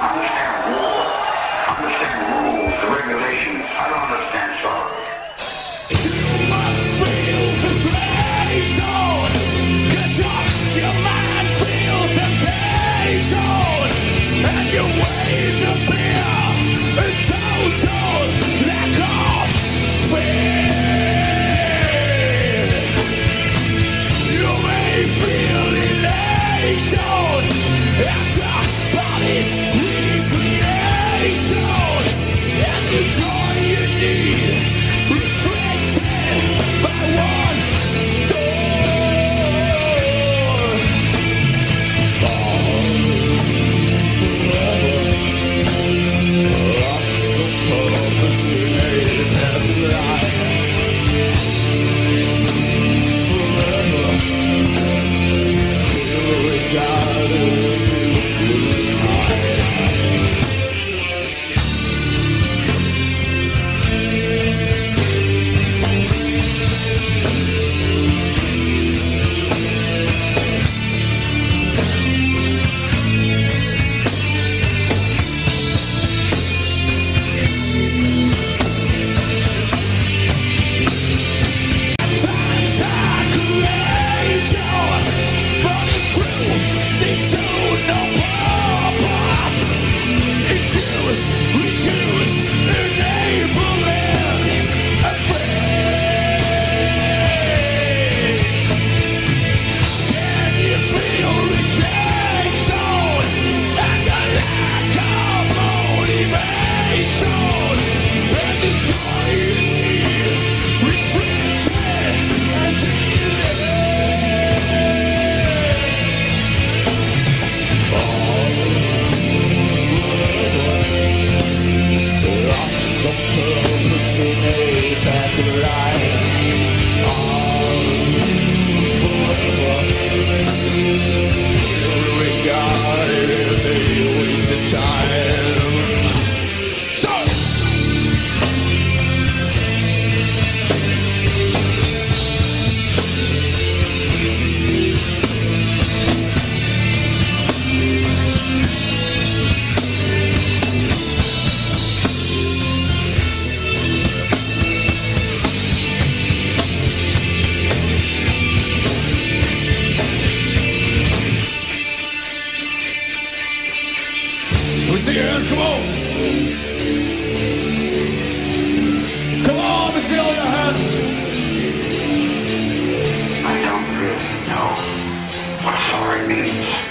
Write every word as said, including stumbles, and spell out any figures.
understand war, understand rules, the regulations. I don't understand sorrow. You must feel frustration, 'cause your, your mind feels temptation, and your ways appear a total lack of fear. You may feel elation at your body's recreation, and the joy you need restricted by one door. All forever, lost of purpose in a passing life. Forever, irregardless of the time. Times are courageous, but in truth they show no purpose. Reduce, reduce, enabling, afraid. Can you feel rejection and the lack of motivation, and the joy you need restricted and delayed? All lost of purpose in a passive life. All forever, regarded as a waste of time. So, we see your hands, come on. Come on, let me see all your hands. I don't really know what sorry means.